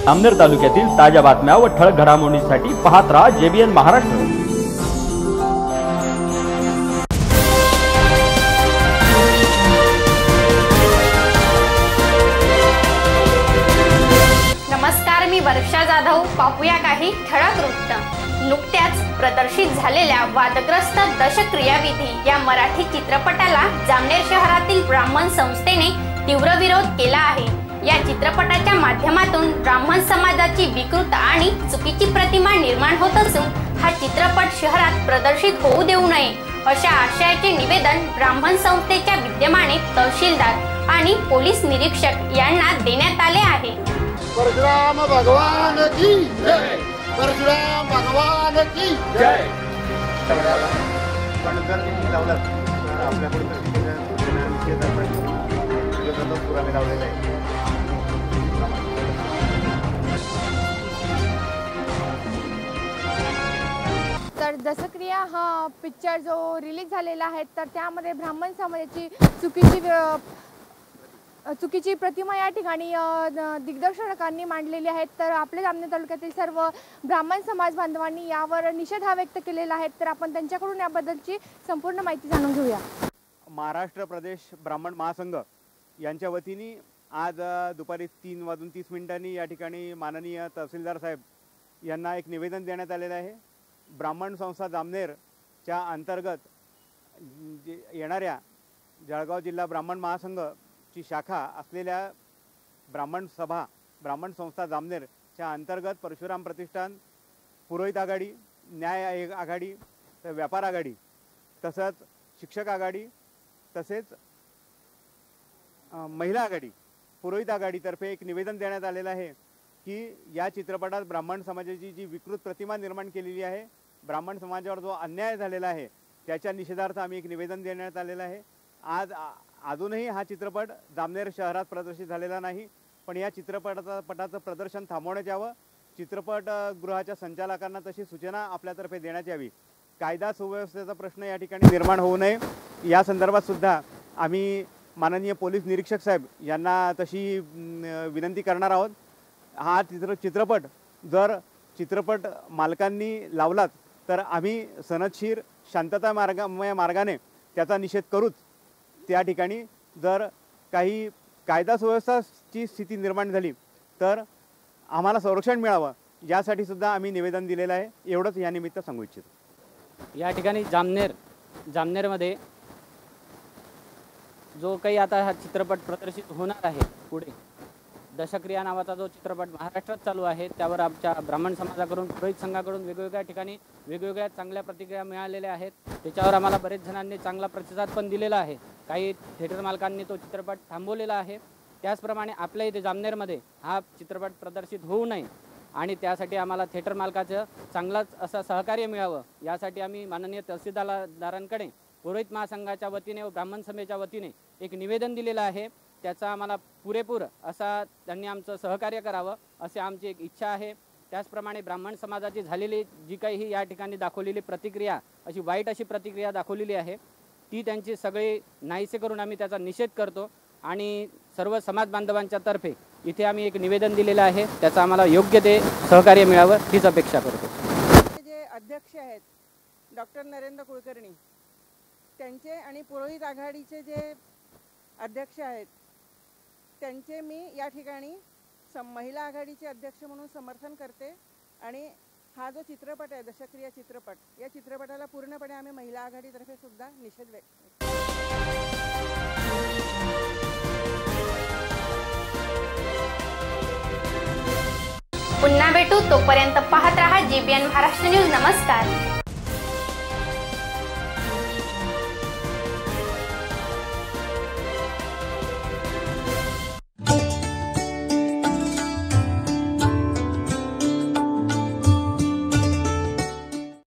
जामनेर तालुक्यातील ताज्या बातम्या व ठळक घडामोडींसाठी पाहत राहा JBN महाराष्ट्र। नमस्कार, मी वर्षा जाधव। पाहूया काही ठळक वृत्त। नुकत्याच प्रदर्शित झालेल्या वादग्रस्त दशक्रियाविधी या मराठी चित्रपटाला जामनेर शहरातील ब्राह्मण संस्थेने तीव्र विरोध केला आहे। या चित्रपटाच्या माध्यमातून ब्राह्मण समाजाची विकृत आणि चुकीची प्रतिमा निर्माण होत असून हा चित्रपट शहरात प्रदर्शित होऊ देऊ नये अशा आशयाचे निवेदन ब्राह्मण संस्थेच्या विद्यमाने तहसीलदार आणि पोलीस निरीक्षक यांना देण्यात आले आहे। परशुराम भगवान की जय, परशुराम भगवान की जय। तर दशक्रिया हा पिक्चर जो रिलीज झालेला आहे तर त्यामध्ये ब्राह्मण समाजाची चुकीची प्रतिमा या ठिकाणी दिग्दर्शकांनी मांडलेली आहे। तर आपल्या जामनेर तालुक्यातील सर्व ब्राह्मण समाज बांधवांनी यावर निषेध व्यक्त केलेला आहे। तर आपण त्यांच्याकडून याबद्दलची संपूर्ण माहिती जाणून घेऊया। महाराष्ट्र प्रदेश ब्राह्मण महासंघ यांच्या वतीने आज दुपारी 3:30 या ठिकाणी माननीय तहसीलदार साहेब यांना एक निवेदन देण्यात आलेलं आहे। ब्राह्मण संस्था जामनेरच्या अंतर्गत येणाऱ्या जळगाव जिल्हा ब्राह्मण महासंघ ची शाखा असलेल्या ब्राह्मण संस्था जामनेरच्या अंतर्गत परशुराम प्रतिष्ठान, पुरोहित आघाडी, न्याय आघाडी, व्यापार आघाडी, तसंच शिक्षक आघाडी, तसेच महिला आघाडी, पुरोहित आघाडीतर्फे एक निवेदन देण्यात आलेलं आहे की या चित्रपटात ब्राह्मण समाजाची जी विकृत प्रतिमा निर्माण केलेली आहे, ब्राह्मण समाजावर जो अन्याय झालेला आहे त्याच्या निषेधार्थ आम्ही एक निवेदन देण्यात आलेलं आहे। अजूनही हा चित्रपट जामनेर शहरात प्रदर्शित झालेला नाही, पण या चित्रपटाचं प्रदर्शन थांबवण्यात यावं। चित्रपटगृहाच्या संचालकांना तशी सूचना आपल्यातर्फे देण्यात यावी। कायदा सुव्यवस्थेचा प्रश्न या ठिकाणी निर्माण होऊ नये या संदर्भात सुद्धा आम्ही माननीय पोलीस निरीक्षक साहेब यांना तशी विनंती करणार आहोत। हा चित्रपट जर चित्रपट मालकांनी लावलात तर आम्ही सनदशीर शांतता मार्गाने त्याचा निषेध करूच। त्या ठिकाणी जर काही कायदा सुव्यवस्थेची स्थिती निर्माण झाली तर आम्हाला संरक्षण मिळावं यासाठी सुद्धा आम्ही निवेदन दिलेलं आहे। एवढंच या निमित्त सांगू इच्छितो। या ठिकाणी जामनेरमध्ये जो काही आता हा चित्रपट प्रदर्शित होणार आहे, पुढे दशक्रिया नावाचा जो चित्रपट महाराष्ट्रात चालू आहे त्यावर आमच्या ब्राह्मण समाजाकडून, पुरोहित संघाकडून वेगवेगळ्या ठिकाणी वेगवेगळ्या चांगल्या प्रतिक्रिया मिळालेल्या आहेत। त्याच्यावर आम्हाला बरेच जणांनी चांगला प्रतिसाद पण दिलेला आहे। काही थिएटर मालकांनी तो चित्रपट थांबवलेला आहे। त्याचप्रमाणे आपल्या इथे जामनेरमध्ये हा चित्रपट प्रदर्शित होऊ नये आणि त्यासाठी आम्हाला थिएटर मालकाचं चांगलाच असं सहकार्य मिळावं यासाठी आम्ही माननीय तहसीलदारांकडे पुरोहित महासंघाच्या वतीने व ब्राह्मण सभेच्या वतीने एक निवेदन दिलेलं आहे। त्याचा आम्हाला पुरेपूर असा त्यांनी आमचं सहकार्य करावं असे आमची एक इच्छा आहे। त्याचप्रमाणे ब्राह्मण समाजाची झालेली जी काही या ठिकाणी दाखवलेली प्रतिक्रिया, अशी वाईट अशी प्रतिक्रिया दाखवलेली आहे, ती त्यांची सगळी नाहीसे करून आम्ही त्याचा निषेध करतो आणि सर्व समाज बांधवांच्या तर्फे इथे आम्ही एक निवेदन दिलेलं आहे। त्याचं आम्हाला योग्य ते सहकार्य मिळावं हीच अपेक्षा करतो। जे अध्यक्ष आहेत डॉक्टर नरेंद्र कुलकर्णी, त्यांचे आणि पुरोहित आघाडीचे जे अध्यक्ष आहेत त्यांचे मी या ठिकाणी महिला आघाडीचे अध्यक्ष म्हणून समर्थन करते आणि हा जो चित्रपट आहे दशक्रिया चित्रपट, या चित्रपटाला पूर्णपणे आम्ही महिला आघाडीतर्फे सुद्धा निषेध व्यक्त पुन्हा भेटू, तोपर्यंत पाहत रहा JBN महाराष्ट्र न्यूज। नमस्कार।